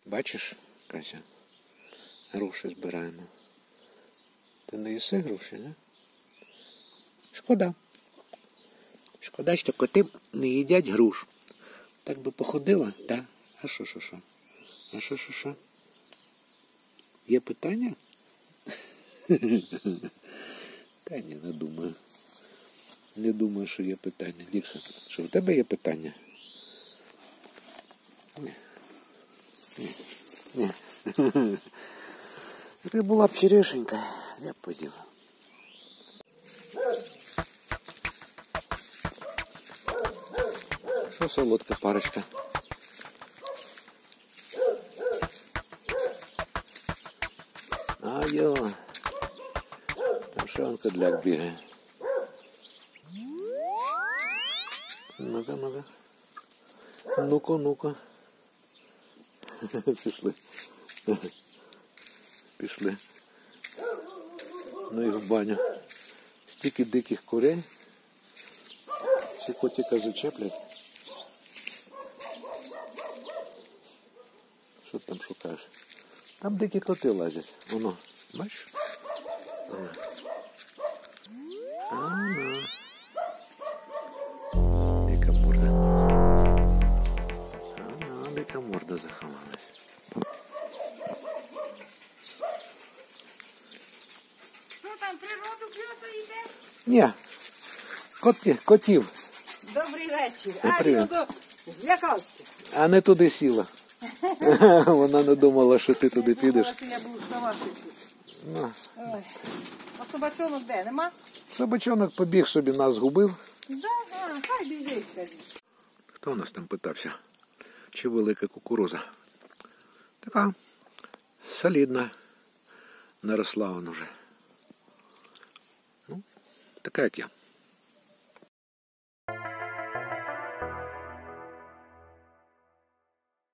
Бачиш, Кася? Груші збираємо. Ти не їси груші, не? Шкода. Шкода, що коти не їдять груш. Так би походила, так? А що? А що? Є питання? Та ні, не думаю. Не думаю, що є питання. Діксон, що у тебе є питання? Ні. Ти була б черешенька, я б подів. Що солодка парочка? Йо. Там шанка для бігає. Ну-ка. Ну-ка. Пішли. Ну і в баню. Стільки диких курей. Всі котика зачеплять. Що ти там шукаєш? Там дикі коти лазять. Воно. Бачиш? Дика морда. Дика морда заховалась. Що там, природу п'ята йде? Ні. Котів. Добрий вечір. Привіт. Злякався. А не туди сіла. Вона не думала, що ти туди підеш. Я був вставати. Ну. А собачонок де? Нема? Собачонок побіг собі, нас згубив. Хай біжить, скажи. Хто у нас там питався? Чи велика кукуруза? Така солідна. Наросла вона вже. Ну, така як я.